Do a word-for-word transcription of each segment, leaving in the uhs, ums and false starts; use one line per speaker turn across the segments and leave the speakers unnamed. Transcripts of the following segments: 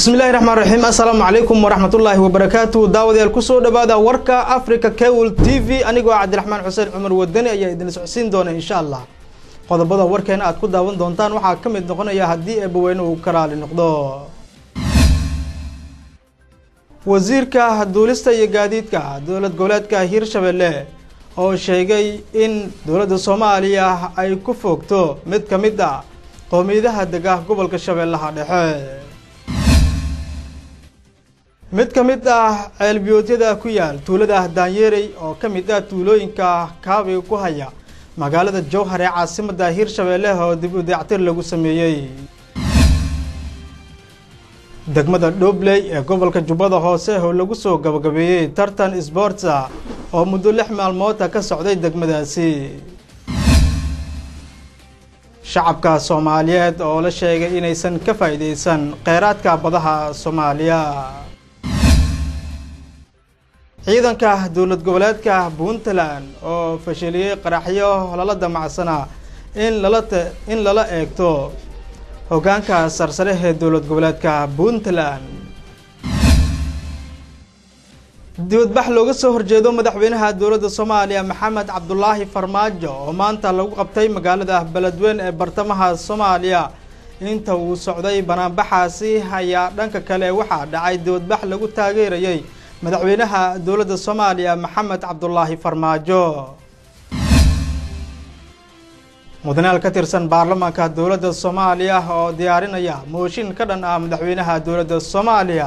bismillahir rahmanir rahim. Assalamu alaykum warahmatullahi wabarakatuh. Daawadayaal ku soo dhawaada warka Africa Cable T V anigoo Cabdiraxmaan Xuseen Cumar Wadani ayaa idin socodsiin doona insha Allah. Qodobada warkeena aad ku daawan doontaan waxaa ka mid noqonaya haddii eebaweyne uu karaali noqdo. Wasiirka Duulista iyo Gaadiidka Dowlad Goboleedka Hirshabelle oo sheegay in dowladda Soomaaliya ay ku fogto mid ka mid ah qowmiyadaha deegaanka gobolka Shabeellaha Dhexe. mid ka mid ah ceelbiyoodyada ku yaal tuulada Daanyeerey oo ka mid ah tuulooyinka kaabi ku haya magaalada Jowhar ee caasimadda Hirshabelle oo dib u dayactir lagu sameeyay. degmada Dhobley ee gobolka Jubbada Hoose oo lagu soo gabagabeeyay tartan sports oo muddo lix maalmood ka socday degmadaasi. shacabka Soomaaliyeed oo la sheegay inaysan ka faa'iideysan kheyraadka badaha Soomaaliya. ciidanka dowlad goboleedka Puntland oo fashiliyay qaraxyo lala damacsana in lala in lala eegto hoggaanka sarsare ee dowlad goboleedka Puntland. dibadbax looga soo horjeedo madaxweynaha dowladda Soomaaliya Maxamed Cabdullaahi Farmaajo oo maanta lagu qabtay magaalada Beledweyne ee bartamaha Soomaaliya. inta uu socday banaanbaxaasi ayaa dhanka kale waxaa dhacay dibadbax lagu taageerayay madaxweynaha dowladda Soomaaliya Maxamed Cabdullaahi Farmaajo. mudanaal ka tirsan baarlamaanka dowladda Soomaaliya oo diyaarinaya mooshin ka dhan ah madaxweynaha dowladda Soomaaliya.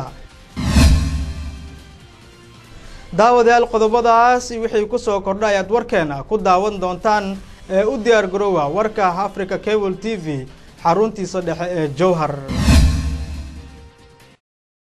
daawadayaal qodobadaas wixii ku soo kordhay aad warkeena ku daawan doontaan ee u diyaar garoowa warka Africa Cable T V xaruntiisa dhexe ee Jowhar.